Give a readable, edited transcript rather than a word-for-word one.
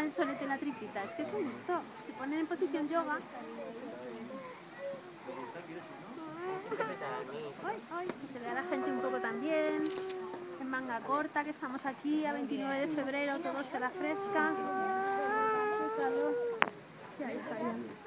el solete y la triquita, es que es un gusto. Se ponen en posición yoga. Ay, que se vea la gente un poco también. En manga corta, que estamos aquí a 29 de febrero, todo será fresca. Qué calor. Ya,